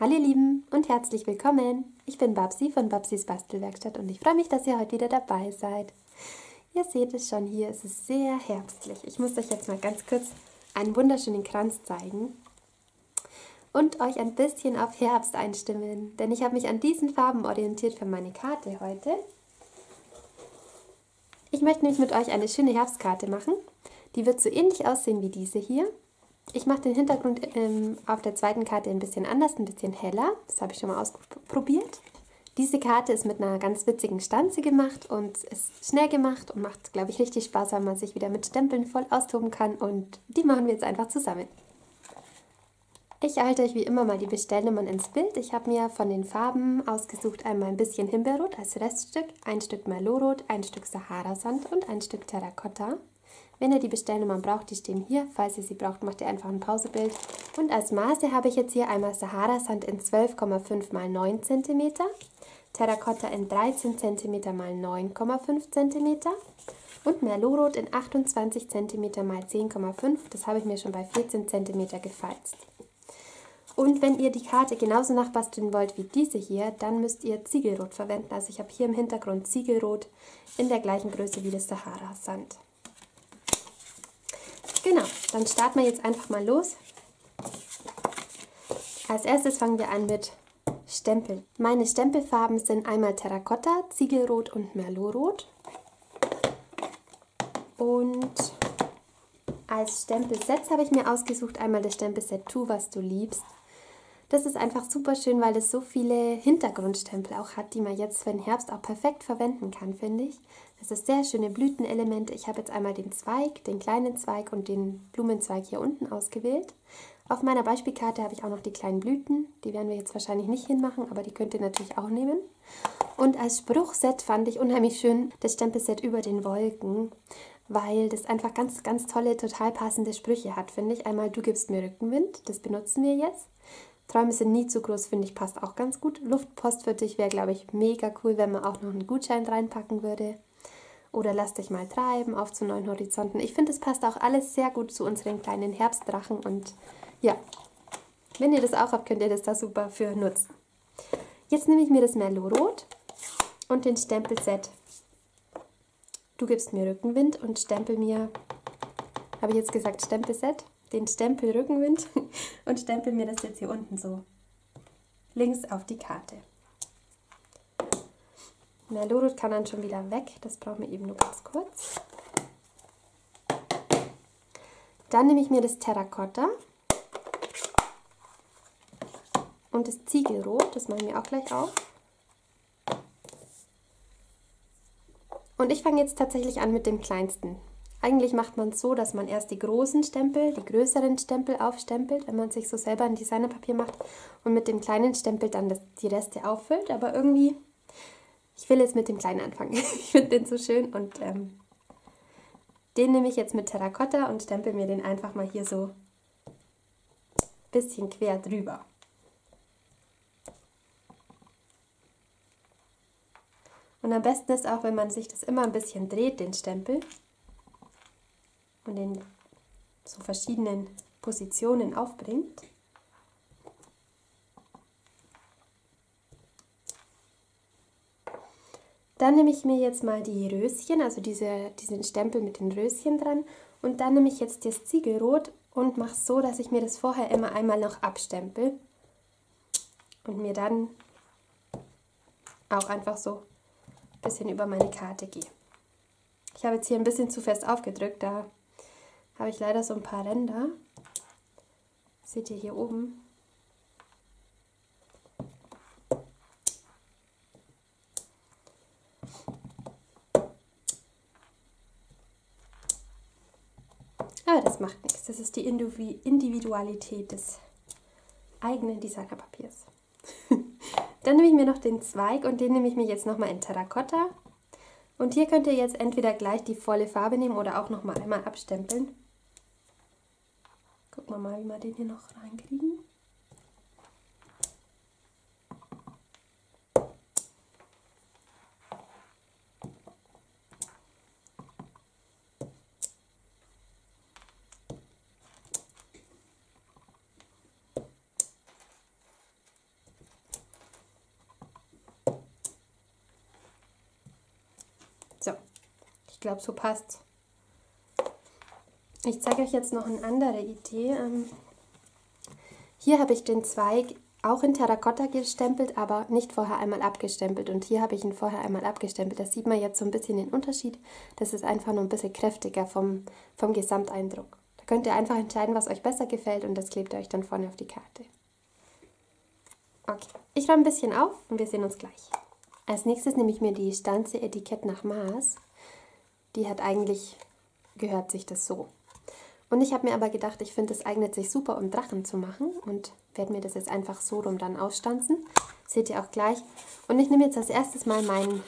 Hallo ihr Lieben und herzlich willkommen. Ich bin Babsi von Babsis Bastelwerkstatt und ich freue mich, dass ihr heute wieder dabei seid. Ihr seht es schon, hier ist es sehr herbstlich. Ich muss euch jetzt mal ganz kurz einen wunderschönen Kranz zeigen und euch ein bisschen auf Herbst einstimmen, denn ich habe mich an diesen Farben orientiert für meine Karte heute. Ich möchte nämlich mit euch eine schöne Herbstkarte machen. Die wird so ähnlich aussehen wie diese hier. Ich mache den Hintergrund auf der zweiten Karte ein bisschen anders, ein bisschen heller. Das habe ich schon mal ausprobiert. Diese Karte ist mit einer ganz witzigen Stanze gemacht und ist schnell gemacht und macht, glaube ich, richtig Spaß, weil man sich wieder mit Stempeln voll austoben kann. Und die machen wir jetzt einfach zusammen. Ich erhalte euch wie immer mal die Bestellnummern ins Bild. Ich habe mir von den Farben ausgesucht einmal ein bisschen Himbeerrot als Reststück, ein Stück Merlotrot, ein Stück Sahara-Sand und ein Stück Terrakotta. Wenn ihr die Bestellnummern braucht, die stehen hier. Falls ihr sie braucht, macht ihr einfach ein Pausebild. Und als Maße habe ich jetzt hier einmal Sahara-Sand in 12,5 x 9 cm, Terrakotta in 13 cm x 9,5 cm und Merlotrot in 28 cm x 10,5. Das habe ich mir schon bei 14 cm gefalzt. Und wenn ihr die Karte genauso nachbasteln wollt wie diese hier, dann müsst ihr Ziegelrot verwenden. Also ich habe hier im Hintergrund Ziegelrot in der gleichen Größe wie das Sahara-Sand. Genau, dann starten wir jetzt einfach mal los. Als erstes fangen wir an mit Stempeln. Meine Stempelfarben sind einmal Terrakotta, Ziegelrot und Merlotrot. Und als Stempelsets habe ich mir ausgesucht einmal das Stempelset Tu, was du liebst. Das ist einfach super schön, weil es so viele Hintergrundstempel auch hat, die man jetzt für den Herbst auch perfekt verwenden kann, finde ich. Das ist sehr schöne Blütenelemente. Ich habe jetzt einmal den Zweig, den kleinen Zweig und den Blumenzweig hier unten ausgewählt. Auf meiner Beispielkarte habe ich auch noch die kleinen Blüten. Die werden wir jetzt wahrscheinlich nicht hinmachen, aber die könnt ihr natürlich auch nehmen. Und als Spruchset fand ich unheimlich schön das Stempelset Über den Wolken, weil das einfach ganz, ganz tolle, total passende Sprüche hat, finde ich. Einmal Du gibst mir Rückenwind, das benutzen wir jetzt. Träume sind nie zu groß, finde ich, passt auch ganz gut. Luftpost für dich wäre, glaube ich, mega cool, wenn man auch noch einen Gutschein reinpacken würde. Oder Lass dich mal treiben, auf zu neuen Horizonten. Ich finde, es passt auch alles sehr gut zu unseren kleinen Herbstdrachen. Und ja, wenn ihr das auch habt, könnt ihr das da super für nutzen. Jetzt nehme ich mir das Merlotrot und den Stempelset Du gibst mir Rückenwind und stempel mir, habe ich jetzt gesagt Stempelset? Den Stempel Rückenwind und stempel mir das jetzt hier unten so links auf die Karte. Merlotrot kann dann schon wieder weg, das brauchen wir eben nur ganz kurz. Dann nehme ich mir das Terrakotta und das Ziegelrot, das machen wir auch gleich auf. Und ich fange jetzt tatsächlich an mit dem kleinsten. Eigentlich macht man es so, dass man erst die großen Stempel, die größeren Stempel aufstempelt, wenn man sich so selber ein Designerpapier macht und mit dem kleinen Stempel dann die Reste auffüllt. Aber irgendwie, ich will jetzt mit dem kleinen anfangen. Ich finde den so schön und den nehme ich jetzt mit Terrakotta und stempel mir den einfach mal hier so ein bisschen quer drüber. Und am besten ist auch, wenn man sich das immer ein bisschen dreht, den Stempel, und in so verschiedenen Positionen aufbringt. Dann nehme ich mir jetzt mal die Röschen, also diesen Stempel mit den Röschen dran, und dann nehme ich jetzt das Ziegelrot und mache es so, dass ich mir das vorher immer einmal noch abstempel und mir dann auch einfach so ein bisschen über meine Karte gehe. Ich habe jetzt hier ein bisschen zu fest aufgedrückt, da habe ich leider so ein paar Ränder. Seht ihr hier oben? Aber das macht nichts. Das ist die Individualität des eigenen Designerpapiers. Dann nehme ich mir noch den Zweig und den nehme ich mir jetzt nochmal in Terrakotta. Und hier könnt ihr jetzt entweder gleich die volle Farbe nehmen oder auch nochmal einmal abstempeln. Gucken wir mal, wie wir den hier noch reinkriegen. glaube, so passt's. Ich zeige euch jetzt noch eine andere Idee. Hier habe ich den Zweig auch in Terrakotta gestempelt, aber nicht vorher einmal abgestempelt. Und hier habe ich ihn vorher einmal abgestempelt. Da sieht man jetzt so ein bisschen den Unterschied. Das ist einfach nur ein bisschen kräftiger vom Gesamteindruck. Da könnt ihr einfach entscheiden, was euch besser gefällt und das klebt ihr euch dann vorne auf die Karte. Okay, ich räume ein bisschen auf und wir sehen uns gleich. Als nächstes nehme ich mir die Stanze Etikett nach Maß. Die hat eigentlich, gehört sich das so. Und ich habe mir aber gedacht, ich finde, es eignet sich super, um Drachen zu machen und werde mir das jetzt einfach so rum dann ausstanzen. Seht ihr auch gleich. Und ich nehme jetzt als erstes mal mein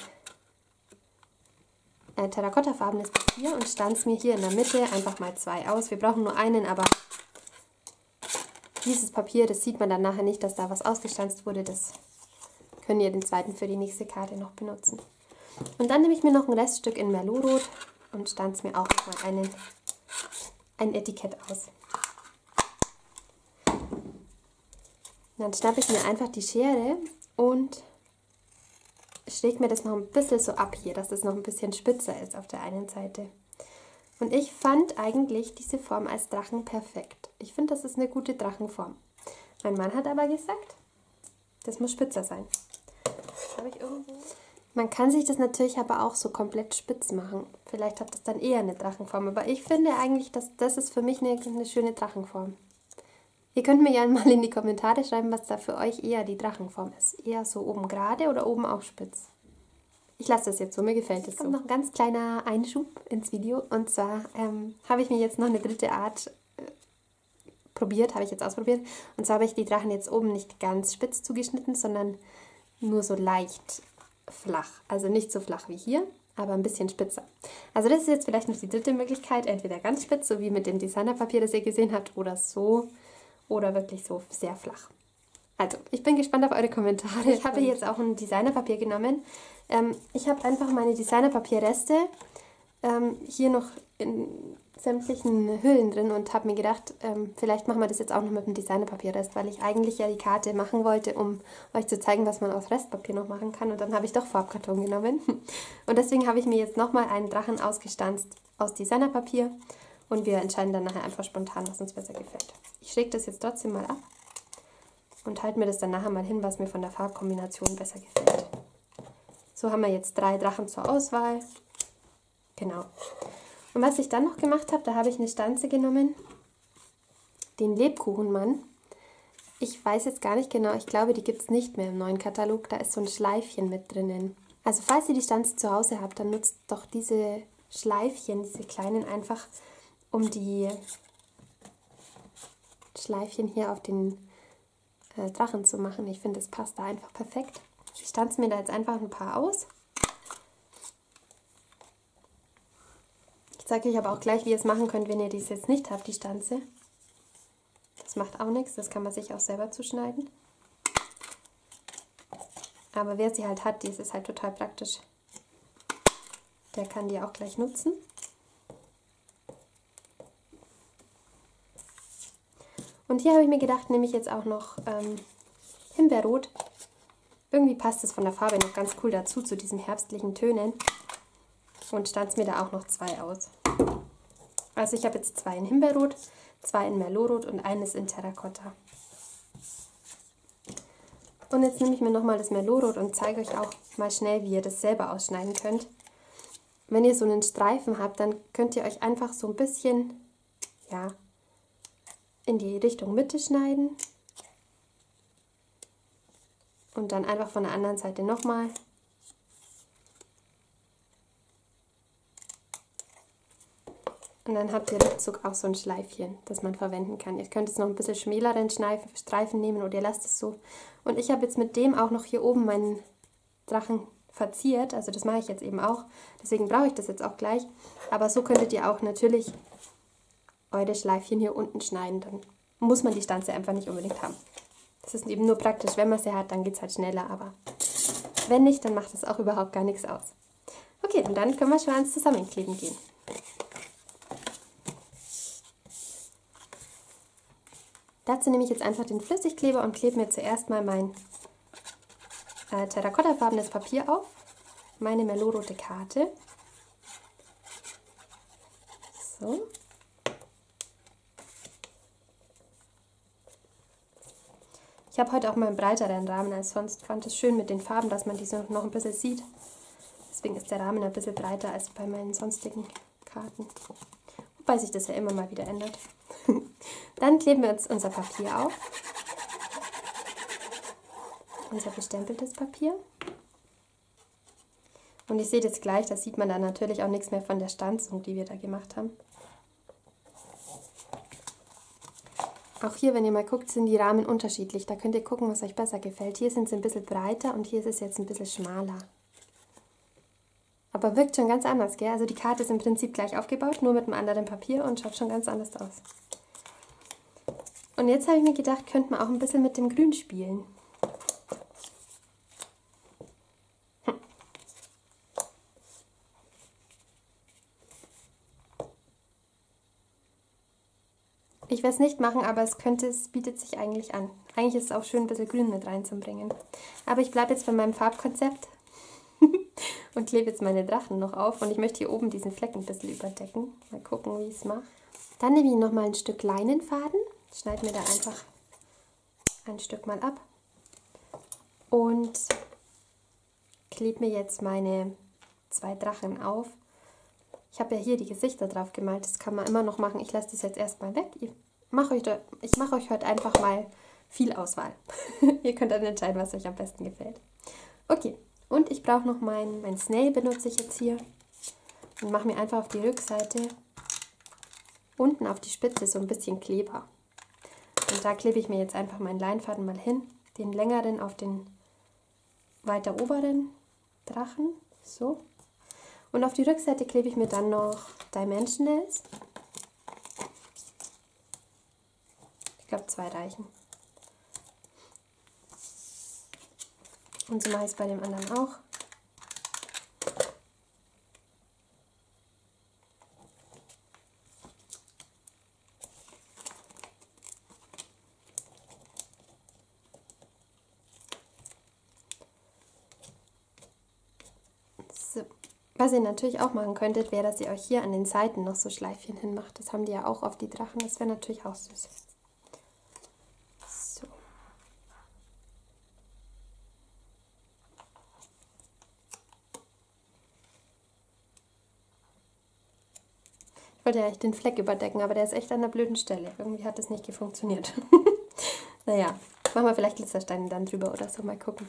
terrakottafarbenes Papier und stanze mir hier in der Mitte einfach mal 2 aus. Wir brauchen nur einen, aber dieses Papier, das sieht man dann nachher nicht, dass da was ausgestanzt wurde. Das könnt ihr den zweiten für die nächste Karte noch benutzen. Und dann nehme ich mir noch ein Reststück in Merlotrot und stanze mir auch nochmal ein Etikett aus. Dann schnappe ich mir einfach die Schere und schräg mir das noch ein bisschen so ab hier, dass es noch ein bisschen spitzer ist auf der einen Seite. Und ich fand eigentlich diese Form als Drachen perfekt. Ich finde, das ist eine gute Drachenform. Mein Mann hat aber gesagt, das muss spitzer sein. Habe ich irgendwo? Man kann sich das natürlich aber auch so komplett spitz machen. Vielleicht hat das dann eher eine Drachenform. Aber ich finde eigentlich, dass das ist für mich eine schöne Drachenform. Ihr könnt mir ja mal in die Kommentare schreiben, was da für euch eher die Drachenform ist. Eher so oben gerade oder oben auch spitz. Ich lasse das jetzt so, mir gefällt es so. Kommt noch ein ganz kleiner Einschub ins Video. Und zwar habe ich mir jetzt noch eine dritte Art habe ich jetzt ausprobiert. Und zwar habe ich die Drachen jetzt oben nicht ganz spitz zugeschnitten, sondern nur so leicht flach. Also nicht so flach wie hier, aber ein bisschen spitzer. Also das ist jetzt vielleicht noch die dritte Möglichkeit. Entweder ganz spitz, so wie mit dem Designerpapier, das ihr gesehen habt, oder so. Oder wirklich so sehr flach. Also, ich bin gespannt auf eure Kommentare. Ich habe jetzt auch ein Designerpapier genommen. Ich habe einfach meine Designerpapierreste hier noch in sämtlichen Hüllen drin und habe mir gedacht, vielleicht machen wir das jetzt auch noch mit dem Designerpapierrest, weil ich eigentlich ja die Karte machen wollte, um euch zu zeigen, was man aus Restpapier noch machen kann. Und dann habe ich doch Farbkarton genommen. Und deswegen habe ich mir jetzt nochmal einen Drachen ausgestanzt aus Designerpapier. Und wir entscheiden dann nachher einfach spontan, was uns besser gefällt. Ich schräge das jetzt trotzdem mal ab und halte mir das dann nachher mal hin, was mir von der Farbkombination besser gefällt. So haben wir jetzt 3 Drachen zur Auswahl. Genau. Und was ich dann noch gemacht habe, da habe ich eine Stanze genommen, den Lebkuchenmann. Ich weiß jetzt gar nicht genau, ich glaube, die gibt es nicht mehr im neuen Katalog. Da ist so ein Schleifchen mit drinnen. Also falls ihr die Stanze zu Hause habt, dann nutzt doch diese Schleifchen, diese kleinen einfach, um die Schleifchen hier auf den Drachen zu machen. Ich finde, das passt da einfach perfekt. Ich stanze mir da jetzt einfach ein paar aus. Ich zeige euch aber auch gleich, wie ihr es machen könnt, wenn ihr dies jetzt nicht habt, die Stanze. Das macht auch nichts, das kann man sich auch selber zuschneiden. Aber wer sie halt hat, die ist halt total praktisch. Der kann die auch gleich nutzen. Und hier habe ich mir gedacht, nehme ich jetzt auch noch Himbeerrot. Irgendwie passt es von der Farbe noch ganz cool dazu, zu diesen herbstlichen Tönen. Und stanze mir da auch noch 2 aus. Also ich habe jetzt 2 in Himbeerrot, 2 in Merlotrot und eines in Terrakotta. Und jetzt nehme ich mir nochmal das Merlotrot und zeige euch auch mal schnell, wie ihr das selber ausschneiden könnt. Wenn ihr so einen Streifen habt, dann könnt ihr euch einfach so ein bisschen, ja, in die Richtung Mitte schneiden. Und dann einfach von der anderen Seite nochmal. Und dann habt ihr ruckzuck auch so ein Schleifchen, das man verwenden kann. Ihr könnt jetzt noch ein bisschen schmäleren Streifen nehmen oder ihr lasst es so. Und ich habe jetzt mit dem auch noch hier oben meinen Drachen verziert. Also das mache ich jetzt eben auch. Deswegen brauche ich das jetzt auch gleich. Aber so könntet ihr auch natürlich eure Schleifchen hier unten schneiden. Dann muss man die Stanze einfach nicht unbedingt haben. Das ist eben nur praktisch. Wenn man sie hat, dann geht es halt schneller. Aber wenn nicht, dann macht das auch überhaupt gar nichts aus. Okay, und dann können wir schon ans Zusammenkleben gehen. Dazu nehme ich jetzt einfach den Flüssigkleber und klebe mir zuerst mal mein terrakottafarbenes Papier auf, meine Merlotrote Karte. So. Ich habe heute auch mal einen breiteren Rahmen als sonst. Fand es schön mit den Farben, dass man die so noch ein bisschen sieht. Deswegen ist der Rahmen ein bisschen breiter als bei meinen sonstigen Karten. Wobei sich das ja immer mal wieder ändert. Dann kleben wir uns unser Papier auf. Unser bestempeltes Papier. Und ihr seht jetzt gleich, da sieht man dann natürlich auch nichts mehr von der Stanzung, die wir da gemacht haben. Auch hier, wenn ihr mal guckt, sind die Rahmen unterschiedlich. Da könnt ihr gucken, was euch besser gefällt. Hier sind sie ein bisschen breiter und hier ist es jetzt ein bisschen schmaler. Aber wirkt schon ganz anders, gell? Also die Karte ist im Prinzip gleich aufgebaut, nur mit einem anderen Papier und schaut schon ganz anders aus. Und jetzt habe ich mir gedacht, könnte man auch ein bisschen mit dem Grün spielen. Ich werde es nicht machen, aber es bietet sich eigentlich an. Eigentlich ist es auch schön, ein bisschen Grün mit reinzubringen. Aber ich bleibe jetzt bei meinem Farbkonzept und klebe jetzt meine Drachen noch auf. Und ich möchte hier oben diesen Fleck ein bisschen überdecken. Mal gucken, wie ich es mache. Dann nehme ich nochmal ein Stück Leinenfaden, schneide mir da einfach ein Stück mal ab und klebe mir jetzt meine 2 Drachen auf. Ich habe ja hier die Gesichter drauf gemalt, das kann man immer noch machen. Ich lasse das jetzt erstmal weg. Ich mache euch heute einfach mal viel Auswahl. Ihr könnt dann entscheiden, was euch am besten gefällt. Okay, und ich brauche noch mein Snail, benutze ich jetzt hier. Und mache mir einfach auf die Rückseite, unten auf die Spitze, so ein bisschen Kleber. Und da klebe ich mir jetzt einfach meinen Leinfaden mal hin. Den längeren auf den weiter oberen Drachen. So. Und auf die Rückseite klebe ich mir dann noch Dimensionals. Ich glaube 2 reichen. Und so mache ich es bei dem anderen auch. So. Was ihr natürlich auch machen könntet, wäre, dass ihr euch hier an den Seiten noch so Schleifchen hinmacht. Das haben die ja auch auf die Drachen. Das wäre natürlich auch süß. So. Ich wollte ja eigentlich den Fleck überdecken, aber der ist echt an der blöden Stelle. Irgendwie hat das nicht funktioniert. Naja, machen wir vielleicht Glitzersteine dann drüber oder so. Mal gucken.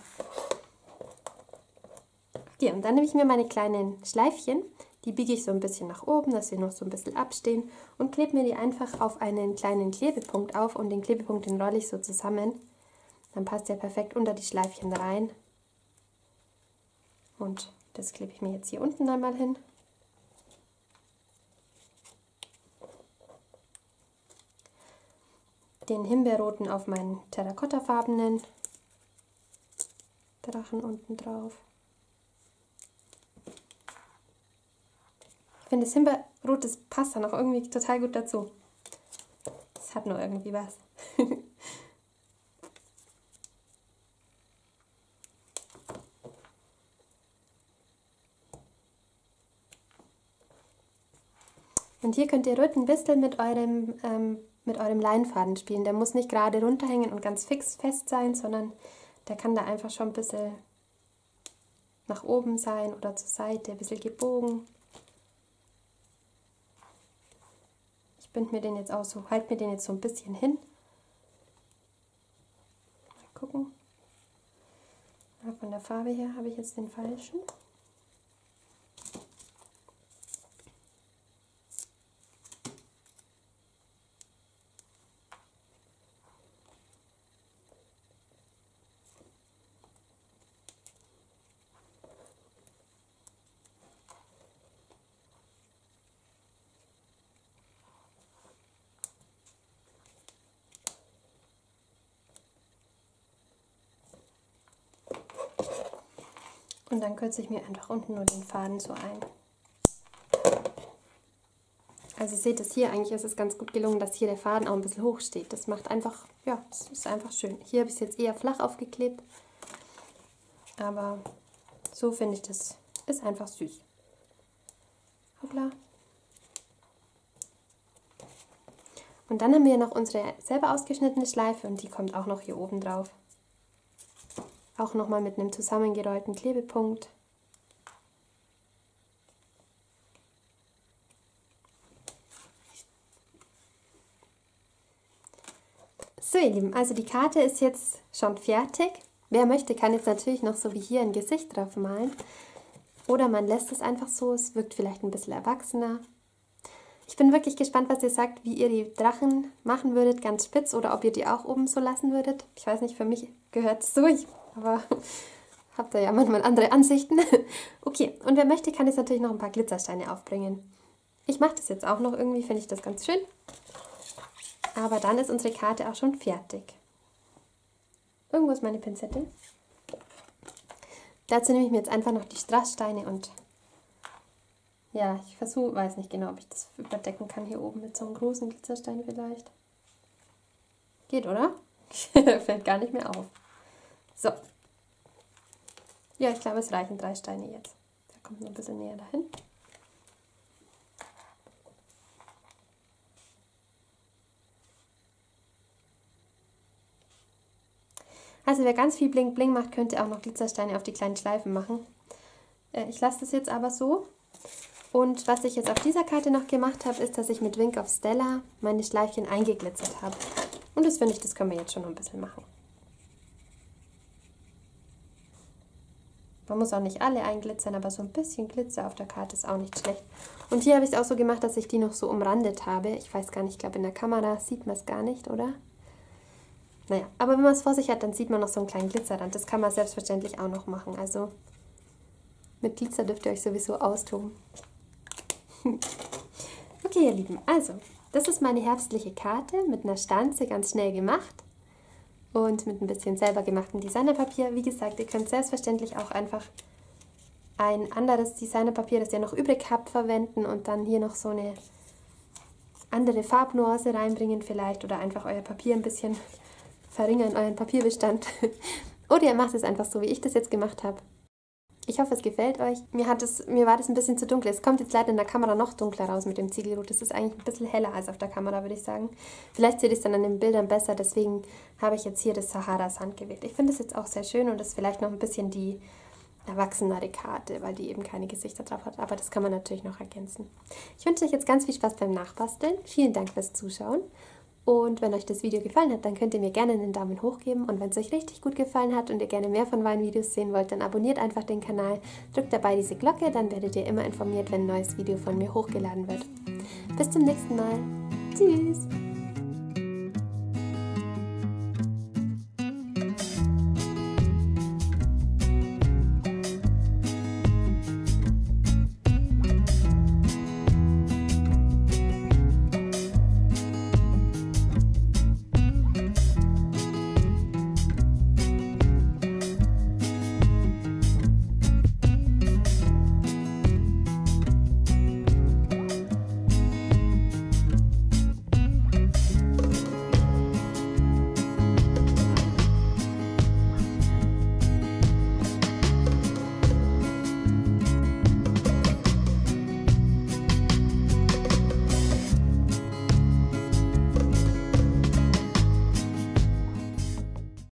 Okay, und dann nehme ich mir meine kleinen Schleifchen, die biege ich so ein bisschen nach oben, dass sie noch so ein bisschen abstehen und klebe mir die einfach auf einen kleinen Klebepunkt auf und den Klebepunkt, den rolle ich so zusammen. Dann passt der perfekt unter die Schleifchen rein. Und das klebe ich mir jetzt hier unten einmal hin. Den Himbeerroten auf meinen terrakottafarbenen Drachen unten drauf. Ich finde, das Himbeerrot, das passt dann auch irgendwie total gut dazu. Es hat nur irgendwie was. Und hier könnt ihr ruhig ein bisschen mit eurem Leinfaden spielen. Der muss nicht gerade runterhängen und ganz fix fest sein, sondern der kann da einfach schon ein bisschen nach oben sein oder zur Seite, ein bisschen gebogen. Ich binde mir den jetzt auch so, halte mir den jetzt so ein bisschen hin. Mal gucken. Ja, von der Farbe her habe ich jetzt den falschen. Und dann kürze ich mir einfach unten nur den Faden so ein. Also ihr seht es hier, eigentlich ist es ganz gut gelungen, dass hier der Faden auch ein bisschen hoch steht. Das macht einfach, ja, es ist einfach schön. Hier habe ich es jetzt eher flach aufgeklebt. Aber so finde ich, das ist einfach süß. Hoppla. Und dann haben wir noch unsere selber ausgeschnittene Schleife und die kommt auch noch hier oben drauf. Auch nochmal mit einem zusammengerollten Klebepunkt. So ihr Lieben, also die Karte ist jetzt schon fertig. Wer möchte, kann jetzt natürlich noch so wie hier ein Gesicht drauf malen. Oder man lässt es einfach so, es wirkt vielleicht ein bisschen erwachsener. Ich bin wirklich gespannt, was ihr sagt, wie ihr die Drachen machen würdet, ganz spitz, oder ob ihr die auch oben so lassen würdet. Ich weiß nicht, für mich gehört es so, aber habt ihr ja manchmal andere Ansichten. Okay, und wer möchte, kann jetzt natürlich noch ein paar Glitzersteine aufbringen. Ich mache das jetzt auch noch irgendwie, finde ich das ganz schön. Aber dann ist unsere Karte auch schon fertig. Irgendwo ist meine Pinzette. Dazu nehme ich mir jetzt einfach noch die Strasssteine und ja, ich weiß nicht genau, ob ich das überdecken kann hier oben mit so einem großen Glitzerstein vielleicht. Geht, oder? Fällt gar nicht mehr auf. So. Ja, ich glaube, es reichen 3 Steine jetzt. Der kommt noch ein bisschen näher dahin. Also wer ganz viel Bling Bling macht, könnte auch noch Glitzersteine auf die kleinen Schleifen machen. Ich lasse das jetzt aber so. Und was ich jetzt auf dieser Karte noch gemacht habe, ist, dass ich mit Wink of Stella meine Schleifchen eingeglitzert habe. Und das finde ich, das können wir jetzt schon noch ein bisschen machen. Man muss auch nicht alle einglitzern, aber so ein bisschen Glitzer auf der Karte ist auch nicht schlecht. Und hier habe ich es auch so gemacht, dass ich die noch so umrandet habe. Ich weiß gar nicht, ich glaube in der Kamera sieht man es gar nicht, oder? Naja, aber wenn man es vor sich hat, dann sieht man noch so einen kleinen Glitzerrand. Das kann man selbstverständlich auch noch machen. Also mit Glitzer dürft ihr euch sowieso austoben. Okay, ihr Lieben, also das ist meine herbstliche Karte mit einer Stanze, ganz schnell gemacht und mit ein bisschen selber gemachtem Designerpapier. Wie gesagt, ihr könnt selbstverständlich auch einfach ein anderes Designerpapier, das ihr noch übrig habt, verwenden und dann hier noch so eine andere Farbnuance reinbringen vielleicht oder einfach euer Papier ein bisschen verringern, euren Papierbestand. Oder ihr macht es einfach so, wie ich das jetzt gemacht habe. Ich hoffe, es gefällt euch. Mir war das ein bisschen zu dunkel. Es kommt jetzt leider in der Kamera noch dunkler raus mit dem Ziegelrot. Das ist eigentlich ein bisschen heller als auf der Kamera, würde ich sagen. Vielleicht seht ihr es dann an den Bildern besser. Deswegen habe ich jetzt hier das Sahara-Sand gewählt. Ich finde es jetzt auch sehr schön und das ist vielleicht noch ein bisschen die erwachsenere Karte, weil die eben keine Gesichter drauf hat. Aber das kann man natürlich noch ergänzen. Ich wünsche euch jetzt ganz viel Spaß beim Nachbasteln. Vielen Dank fürs Zuschauen. Und wenn euch das Video gefallen hat, dann könnt ihr mir gerne einen Daumen hoch geben. Und wenn es euch richtig gut gefallen hat und ihr gerne mehr von meinen Videos sehen wollt, dann abonniert einfach den Kanal, drückt dabei diese Glocke, dann werdet ihr immer informiert, wenn ein neues Video von mir hochgeladen wird. Bis zum nächsten Mal. Tschüss!